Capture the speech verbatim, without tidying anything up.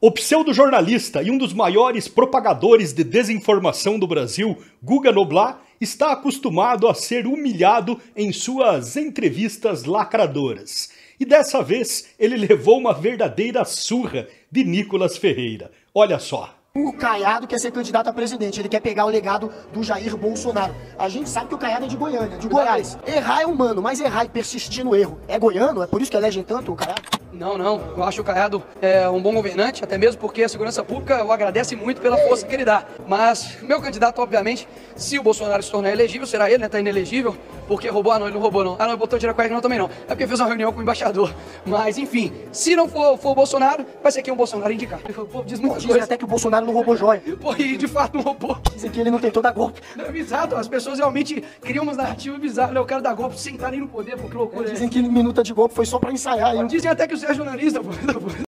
O pseudo-jornalista e um dos maiores propagadores de desinformação do Brasil, Guga Noblat, está acostumado a ser humilhado em suas entrevistas lacradoras. E dessa vez ele levou uma verdadeira surra de Nicolas Ferreira. Olha só. O Caiado quer ser candidato a presidente, ele quer pegar o legado do Jair Bolsonaro. A gente sabe que o Caiado é de Goiânia, de Goiás. Errar é humano, mas errar e persistir no erro é goiano? É por isso que elegem tanto o Caiado? Não, não. Eu acho o Caiado é, um bom governante, até mesmo porque a segurança pública o agradece muito pela força que ele dá. Mas meu candidato, obviamente, se o Bolsonaro se tornar elegível, será ele, né? Tá inelegível, porque roubou, ah não, ele não roubou não. Ah não, ele botou dinheiro com a não, também não. É porque fez uma reunião com o embaixador. Mas, enfim, se não for, for o Bolsonaro, vai ser quem o Bolsonaro indicar. O povo diz muitas Dizem coisas. até que o Bolsonaro não roubou joia. Pô, e de fato não roubou. Dizem que ele não tentou dar golpe. Não, exato, as pessoas realmente criam umas narrativas bizarras, né? O cara dá golpe sem estar nem no poder, pô, que loucura. Dizem que minuta de golpe foi só pra ensaiar. Hein? Dizem até que você é jornalista, pô.